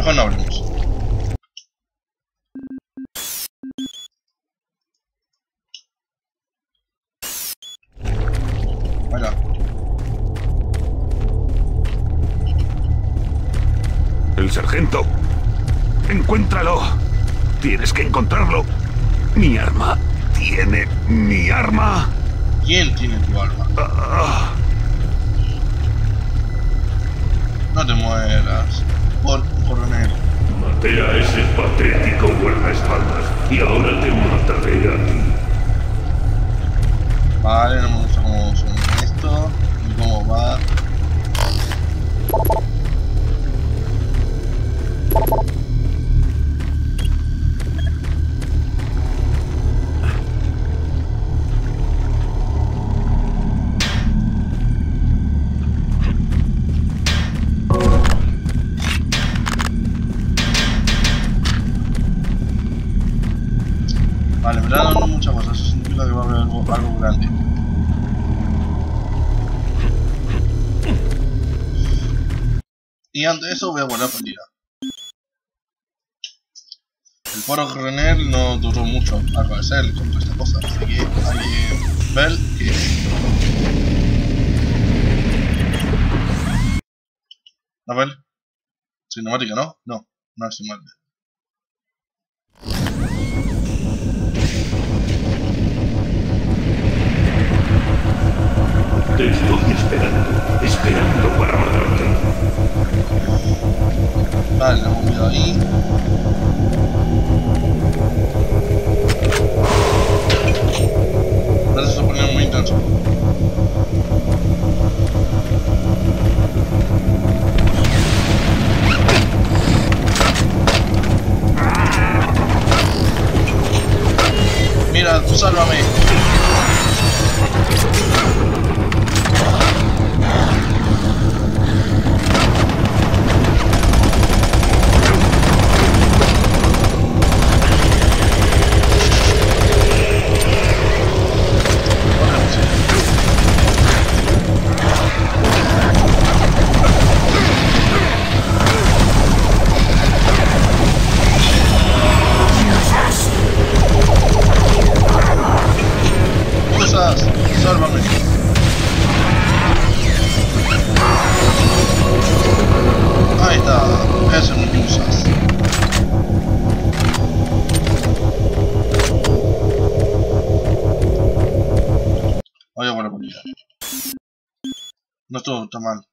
Mejor no hablemos. Vaya. El sargento. Encuéntralo. Tienes que encontrarlo. Mi arma. Tiene mi arma. ¿Quién tiene tu arma? No te mueras. Coronel. Maté a ese patético guardaespaldas y ahora te mataré a ti. Vale, no me gusta cómo son esto, ni cómo va. Vale, me están dando muchas cosas, eso significa que va a haber algo grande. Y antes de eso voy a guardar partida. El foro Coronel no duró mucho, al parecer, con toda esta cosa, así que hay que ver qué es. A ver. Cinemática, ¿no? No, no es cinemática. Te estoy esperando para matarte. Vale, la hemos mirado ahí. Ahora se está poniendo muy intenso. Mira, tú sálvame. Sálvame. Ahí está, eso no lo usas. Vaya buena comida. No todo está mal.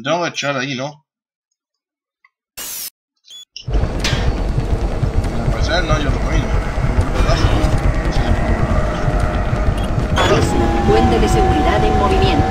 Me tengo que echar ahí, ¿no? Puede ser, no, yo lo camino. Aviso, puente de seguridad en movimiento.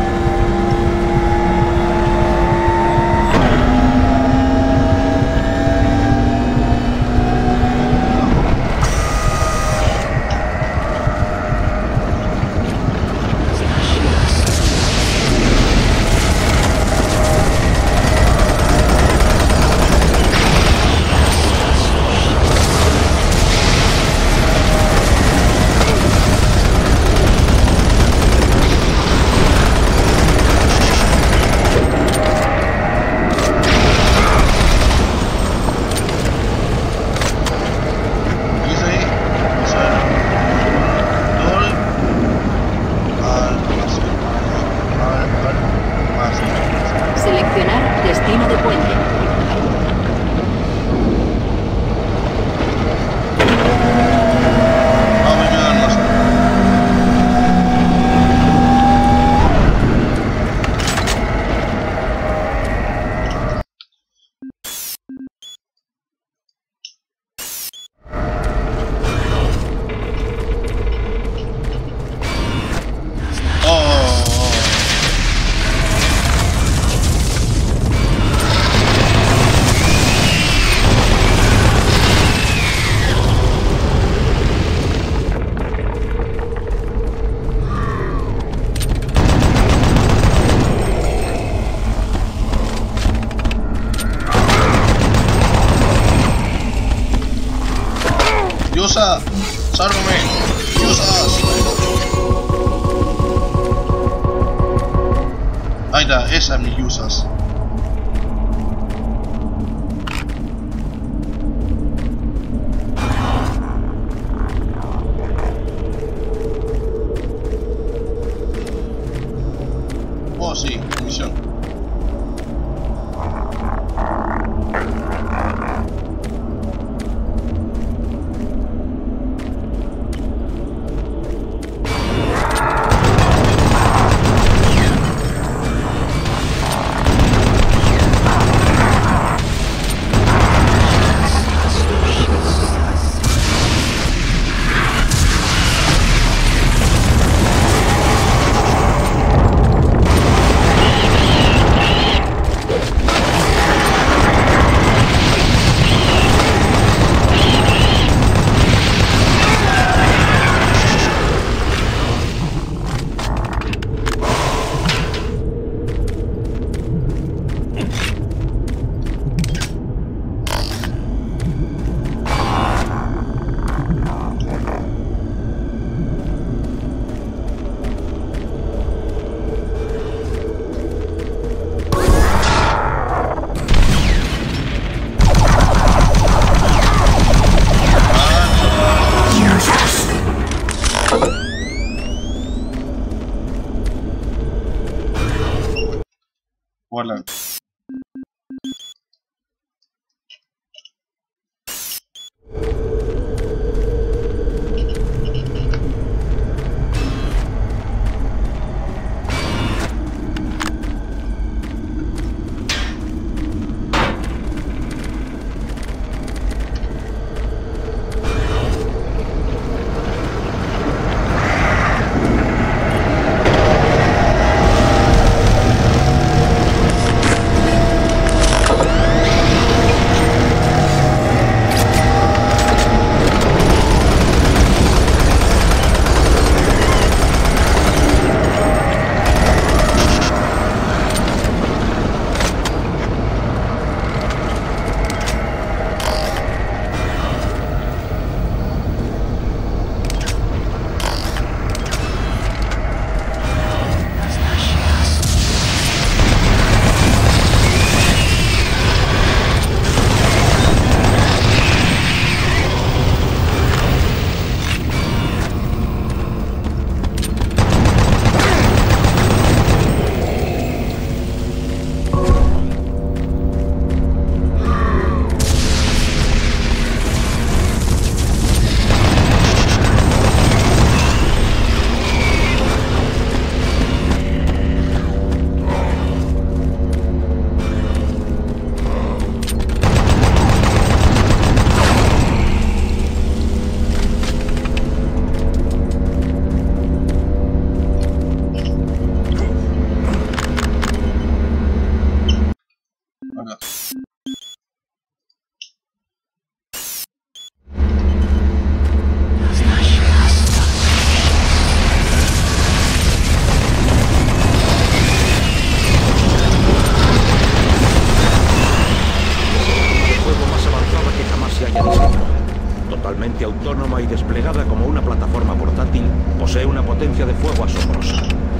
Seleccionar destino de puente. Vamos a ayudarnos. Yusa, sálvame. Yusas. Ahí está, esa es mi Yusas. Oh, sí, misión. Voilà. Totalmente autónoma y desplegada como una plataforma portátil, posee una potencia de fuego asombrosa.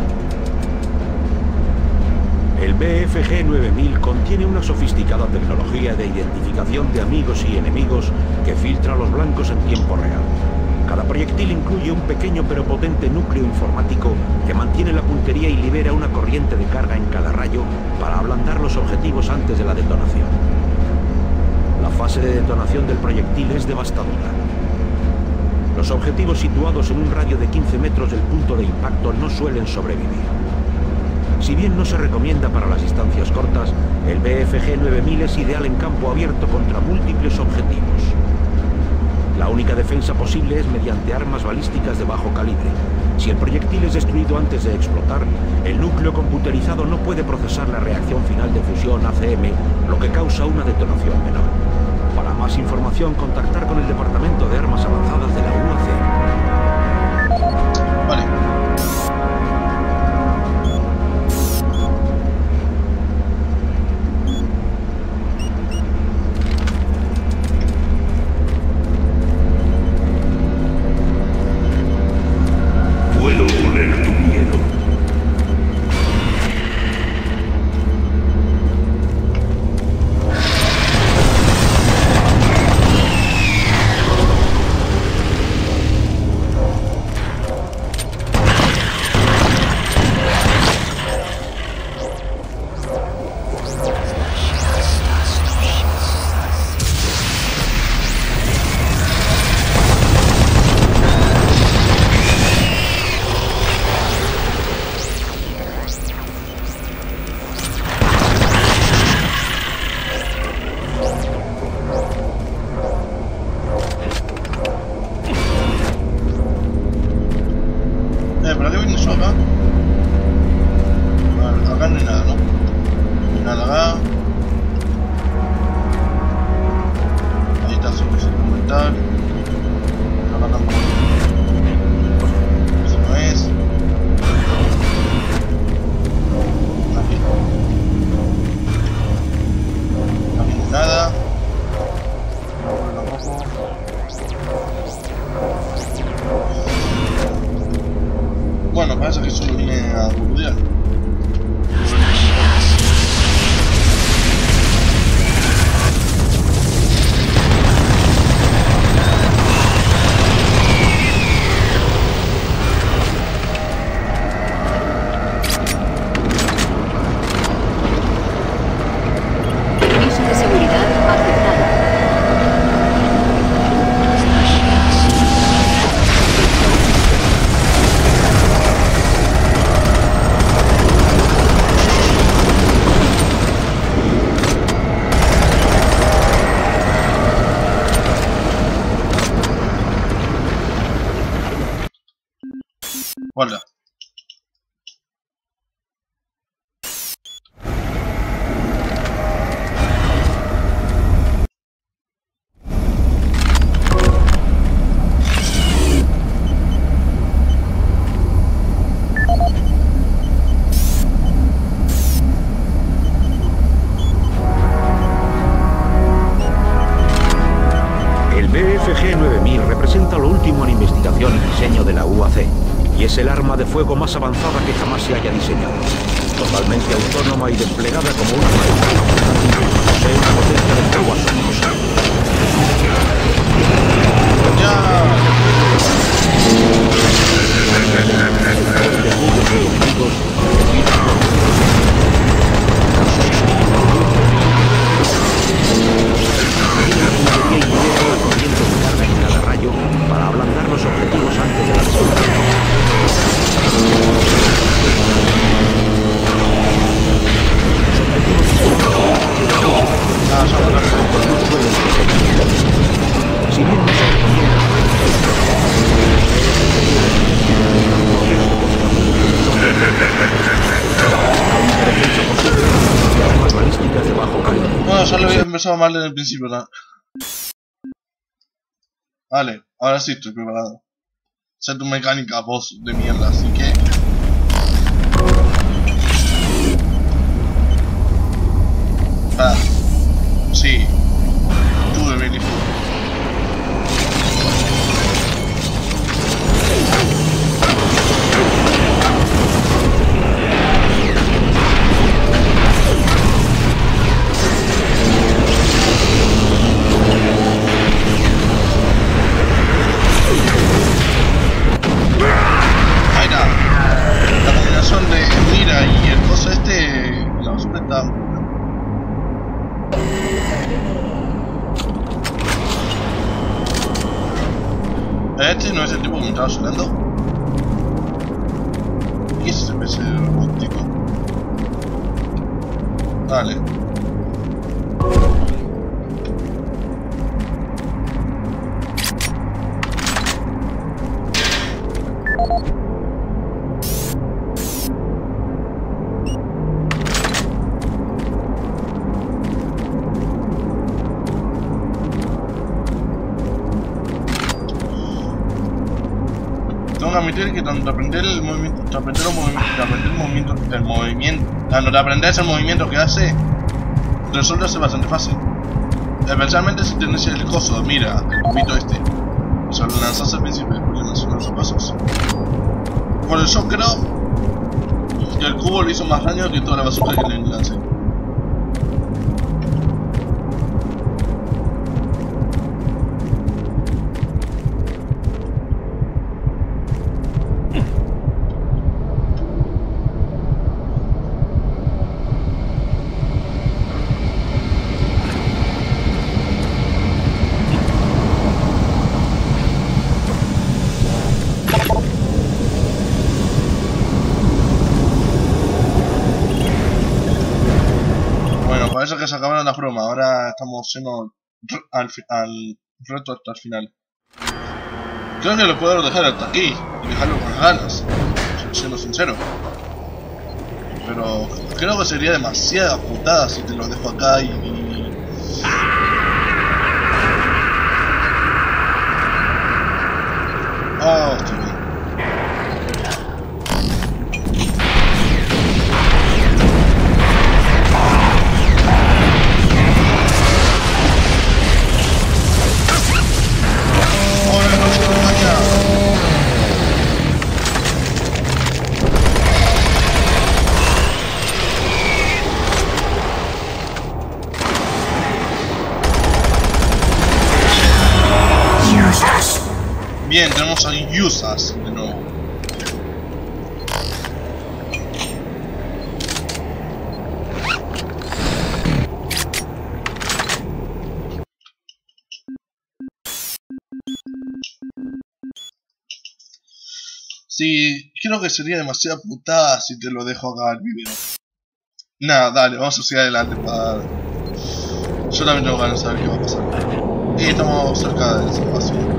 El BFG 9000 contiene una sofisticada tecnología de identificación de amigos y enemigos que filtra a los blancos en tiempo real. Cada proyectil incluye un pequeño pero potente núcleo informático que mantiene la puntería y libera una corriente de carga en cada rayo para ablandar los objetivos antes de la detonación. La fase de detonación del proyectil es devastadora. Los objetivos situados en un radio de 15 metros del punto de impacto no suelen sobrevivir. Si bien no se recomienda para las distancias cortas, el BFG 9000 es ideal en campo abierto contra múltiples objetivos. La única defensa posible es mediante armas balísticas de bajo calibre. Si el proyectil es destruido antes de explotar, el núcleo computerizado no puede procesar la reacción final de fusión ACM, lo que causa una detonación menor. Para más información, contactar con el Departamento de Armas Avanzadas de la UAC. Vale. Puedo oler tu miedo. ¿Para qué viene eso acá? Vale, acá no hay nada, ¿no? No hay nada acá. Ahí está su documental. Acá tampoco. Eso no es. Aquí. Aquí no hay nada. Tampoco. Bueno, parece que solo viene a boludear. Permiso de seguridad aceptado. Guarda. El BFG 9000 representa lo último en investigación y diseño de la UAC, y es el arma de fuego más avanzada que jamás se haya diseñado. Totalmente autónoma y desplegada como una plataforma portátil, posee una potencia de fuego asombrosa. Para ablandar los objetivos antes de la detonación. Si bien no se recomienda armas balísticas de bajo calibre. Bueno, solo había empezado mal desde el principio, ¿no? Vale, ahora sí estoy preparado. Sé tu mecánica, boss de mierda, así que... Sí. Tú de Benny. Este no es el tipo que me estaba sonando. ¿Qué es ese PC robótico? Vale. Tengo que admitir que tanto aprender el movimiento, de aprender ese movimiento que hace, resolverse bastante fácil. Especialmente si tenés el coso, mira, el cubito este. Y solo lanzas al principio y después le lanzas los pasos. Por eso creo que el cubo le hizo más daño que toda la basura que le lancé. Parece que se acabaron las bromas, ahora estamos yendo al reto hasta el final. Creo que lo puedo dejar hasta aquí y dejarlo con ganas, siendo sincero. Pero creo que sería demasiada putada si te lo dejo acá y... Oh, estoy bien. Bien, tenemos a Yusas de nuevo. Sí, creo que sería demasiada putada si te lo dejo acá el video. Nada, dale, vamos a seguir adelante para... Yo también tengo ganas de saber qué va a pasar. Y estamos cerca del espacio.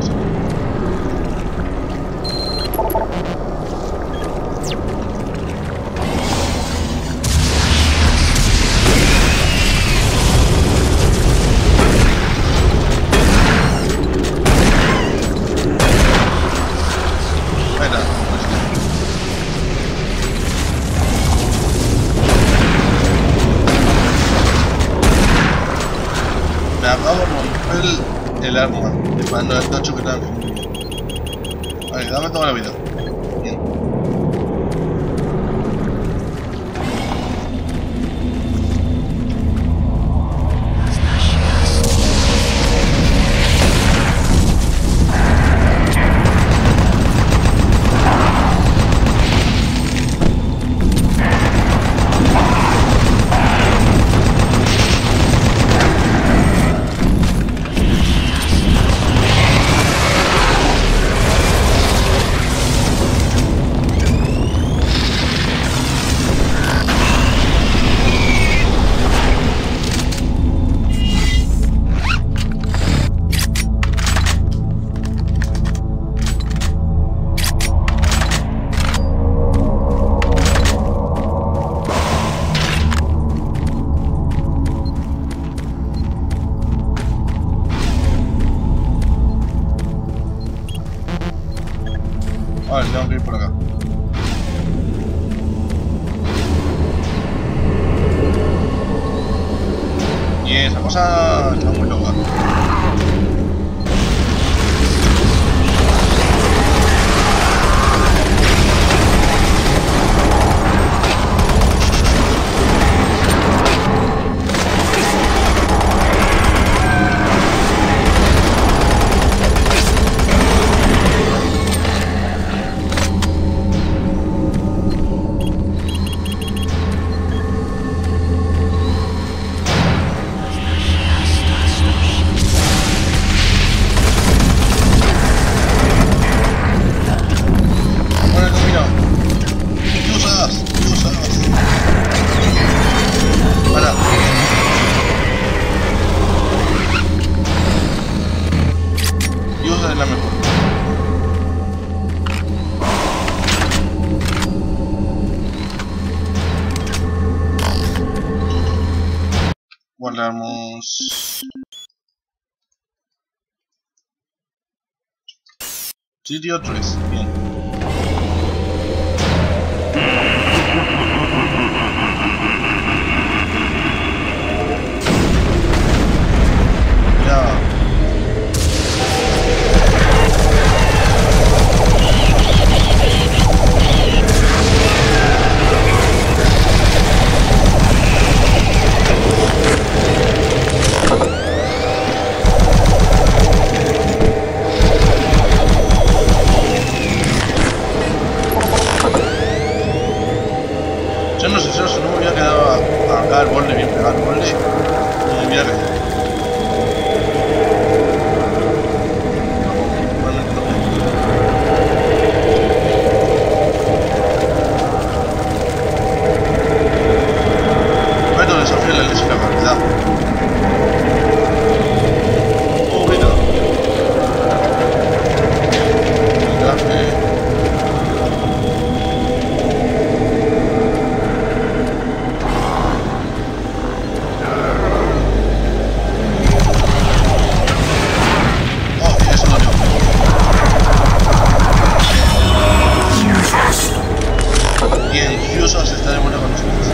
Me acabo de romper el arma, disparando el tacho que está enfrente. Vale, dame toda la vida. Bien. Vale, tengo que ir por acá. Y esa cosa está muy loca. es la mejor. Guardamos... Sitio 3, bien. Ya. Yo no sé si no me hubiera quedado acá al borde, bien pegado al borde, no me hubiera quedado. Igualmente no puedo. Bueno, desafío la ley y la gravedad. Oh, mira. Está de buena con nosotros.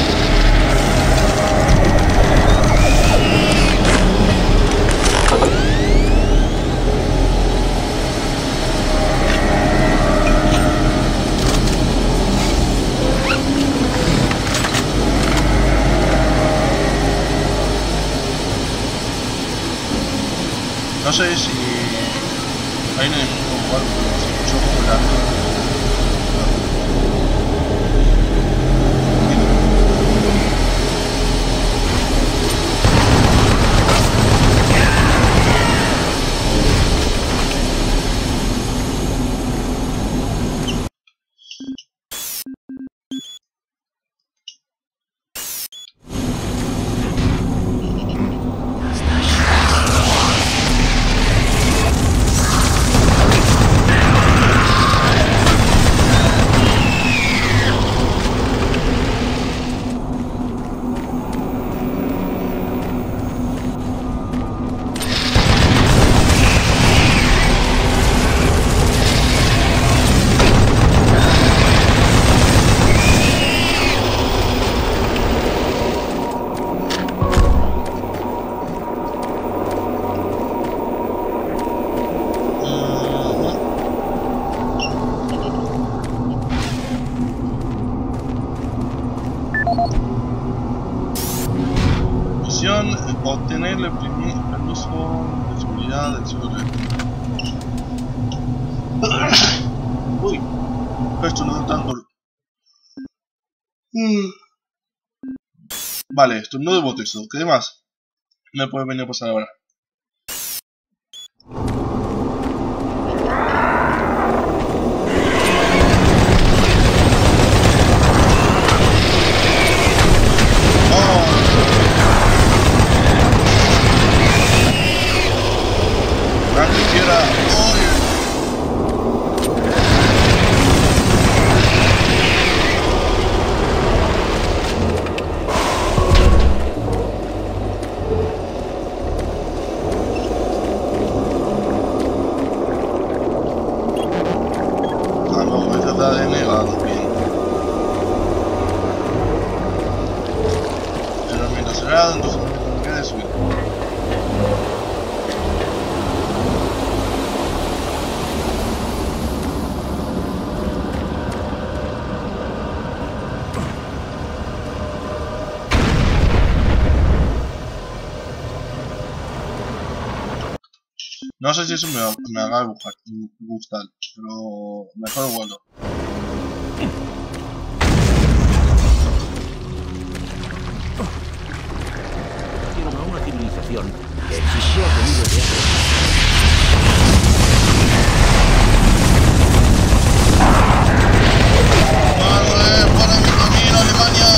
No sé si hay un enemigo o algo, pero se escuchó como la... Obtener el permiso de seguridad del servidor. Uy, esto no es tanto. Vale, estornudo de botezo. ¿Qué más me puede venir a pasar ahora? Entonces me queda de subir. No sé si eso me haga gustar, pero mejor vuelo. Una civilización que existió hace miles de años. ¡Para mi camino, Alemania!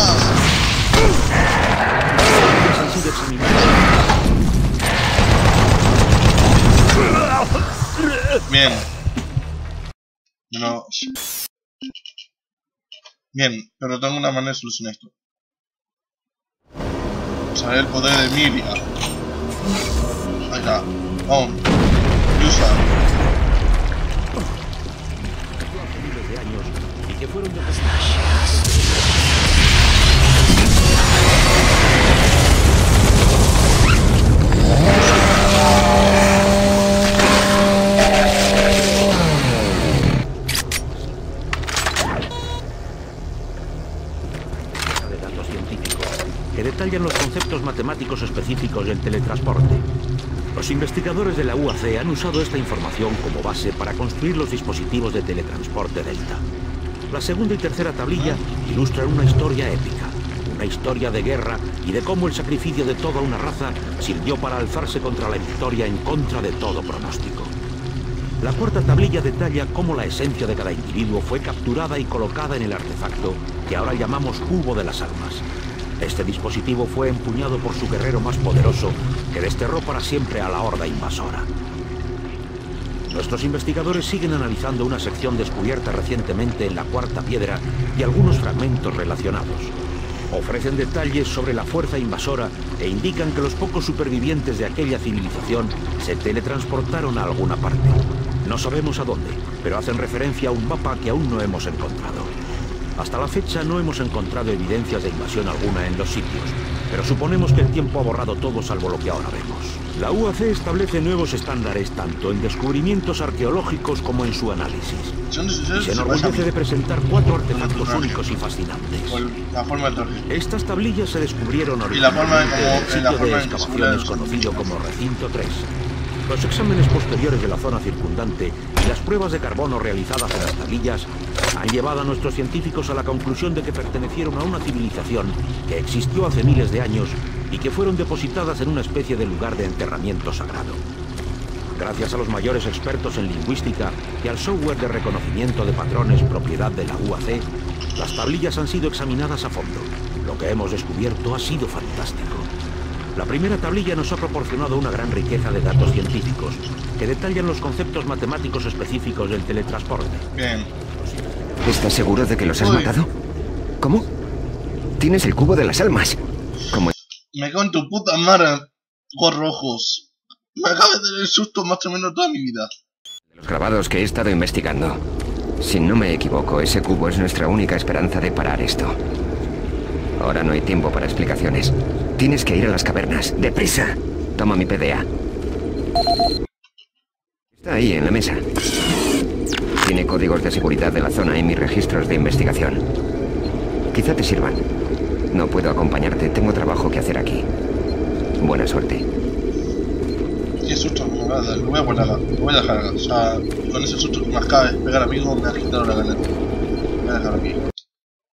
Han sido examinados. Bien. No. Bien, pero tengo una manera de solucionar esto. Usaré el poder de Miria. Ahí está. On. Usa. Miles de años y que fueron de datos científicos que detallan los conceptos matemáticos específicos del teletransporte. Los investigadores de la UAC han usado esta información como base para construir los dispositivos de teletransporte Delta. La segunda y tercera tablilla ilustran una historia épica, una historia de guerra y de cómo el sacrificio de toda una raza sirvió para alzarse contra la victoria en contra de todo pronóstico. La cuarta tablilla detalla cómo la esencia de cada individuo fue capturada y colocada en el artefacto que ahora llamamos Cubo de las Almas. Este dispositivo fue empuñado por su guerrero más poderoso, que desterró para siempre a la horda invasora. Nuestros investigadores siguen analizando una sección descubierta recientemente en la cuarta piedra y algunos fragmentos relacionados. Ofrecen detalles sobre la fuerza invasora e indican que los pocos supervivientes de aquella civilización se teletransportaron a alguna parte. No sabemos a dónde, pero hacen referencia a un mapa que aún no hemos encontrado. Hasta la fecha no hemos encontrado evidencias de invasión alguna en los sitios, pero suponemos que el tiempo ha borrado todo salvo lo que ahora vemos. La UAC establece nuevos estándares tanto en descubrimientos arqueológicos como en su análisis. Y se enorgullece de presentar 4 artefactos únicos y fascinantes. La forma del torre. Estas tablillas se descubrieron originalmente en el sitio de excavaciones conocido como Recinto 3. Los exámenes posteriores de la zona circundante y las pruebas de carbono realizadas en las tablillas han llevado a nuestros científicos a la conclusión de que pertenecieron a una civilización que existió hace miles de años y que fueron depositadas en una especie de lugar de enterramiento sagrado. Gracias a los mayores expertos en lingüística y al software de reconocimiento de patrones propiedad de la UAC, las tablillas han sido examinadas a fondo. Lo que hemos descubierto ha sido fantástico. La primera tablilla nos ha proporcionado una gran riqueza de datos científicos que detallan los conceptos matemáticos específicos del teletransporte. Bien. ¿Estás seguro de que los has matado? ¿Cómo? Tienes el cubo de las almas. ¿Cómo? Me cago en tu puta madre, ojos rojos. Me acabo de tener el susto más tremendo toda mi vida. Los grabados que he estado investigando. Si no me equivoco, ese cubo es nuestra única esperanza de parar esto. Ahora no hay tiempo para explicaciones. Tienes que ir a las cavernas. ¡Deprisa! Toma mi PDA. Está ahí, en la mesa. Tiene códigos de seguridad de la zona y mis registros de investigación. Quizá te sirvan. No puedo acompañarte. Tengo trabajo que hacer aquí. Buena suerte. Qué susto, no nada. Lo voy a guardar. Lo voy a dejar. O sea, con ese susto que me acaba de pegar a mí, me ha quitado la gana. Lo voy a dejar aquí.